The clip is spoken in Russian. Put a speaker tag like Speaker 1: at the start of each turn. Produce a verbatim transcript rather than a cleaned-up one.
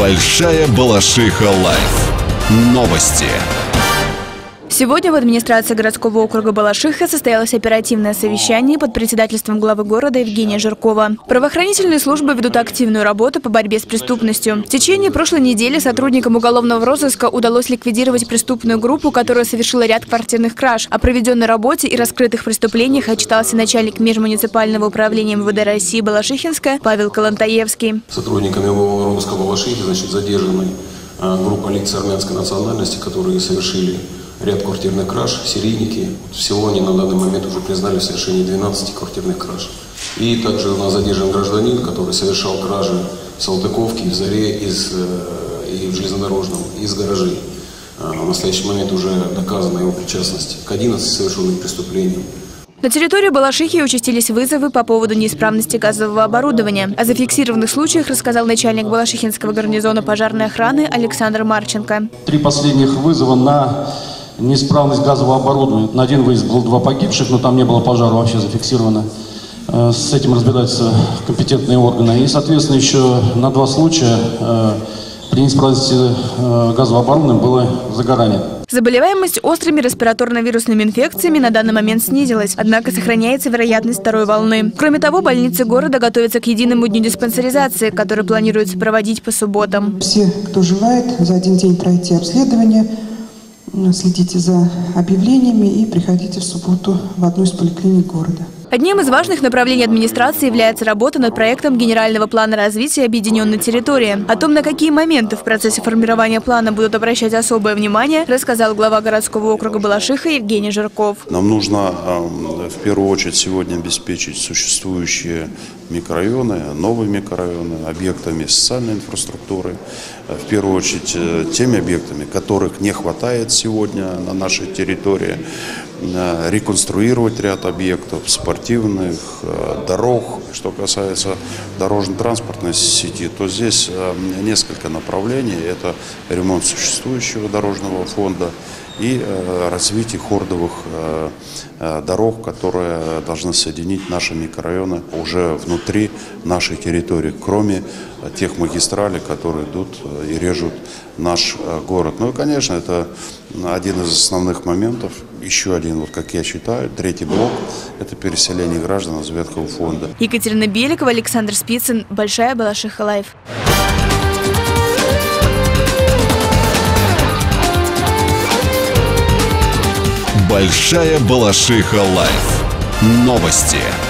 Speaker 1: Большая Балашиха Лайф. Новости.
Speaker 2: Сегодня в администрации городского округа Балашиха состоялось оперативное совещание под председательством главы города Евгения Жиркова. Правоохранительные службы ведут активную работу по борьбе с преступностью. В течение прошлой недели сотрудникам уголовного розыска удалось ликвидировать преступную группу, которая совершила ряд квартирных краж. О проведенной работе и раскрытых преступлениях отчитался начальник межмуниципального управления эм вэ дэ России Балашихинская Павел Калантаевский.
Speaker 3: Сотрудниками уголовного розыска Балашихи, значит, задержаны группа лиц армянской национальности, которые совершили ряд квартирных краж, серийники. Всего они на данный момент уже признали в совершении двенадцати квартирных краж. И также у нас задержан гражданин, который совершал кражи в Салтыковке, в Заре из, и в железнодорожном, из гаражей. В настоящий момент уже доказана его причастность к одиннадцати совершенным преступлениям.
Speaker 2: На территории Балашихи участились вызовы по поводу неисправности газового оборудования. О зафиксированных случаях рассказал начальник Балашихинского гарнизона пожарной охраны Александр Марченко.
Speaker 4: Три последних вызова на неисправность газового оборудования. На один выезд было два погибших, но там не было пожара вообще зафиксировано. С этим разбираются компетентные органы. И, соответственно, еще на два случая при неисправности газового оборудования было загорание.
Speaker 2: Заболеваемость острыми респираторно-вирусными инфекциями на данный момент снизилась, однако сохраняется вероятность второй волны. Кроме того, больницы города готовятся к единому дню диспансеризации, который планируется проводить по субботам.
Speaker 5: Все, кто желает за один день пройти обследование, следите за объявлениями и приходите в субботу в одну из поликлиник города.
Speaker 2: Одним из важных направлений администрации является работа над проектом генерального плана развития объединенной территории. О том, на какие моменты в процессе формирования плана будут обращать особое внимание, рассказал глава городского округа Балашиха Евгений Жирков.
Speaker 6: Нам нужно в первую очередь сегодня обеспечить существующие микрорайоны, новые микрорайоны объектами социальной инфраструктуры. В первую очередь теми объектами, которых не хватает сегодня на нашей территории. Реконструировать ряд объектов, спортивных, дорог. Что касается дорожно-транспортной сети, то здесь несколько направлений. Это ремонт существующего дорожного фонда и развитие хордовых дорог, которые должны соединить наши микрорайоны уже внутри нашей территории, кроме тех магистралей, которые идут и режут наш город. Ну и, конечно, это один из основных моментов. Еще один, вот как я считаю, третий блок – это переселение граждан из ветхого фонда.
Speaker 2: Екатерина Беликова, Александр Спицын, Большая Балашиха Лайф.
Speaker 1: Большая Балашиха Лайф. Новости.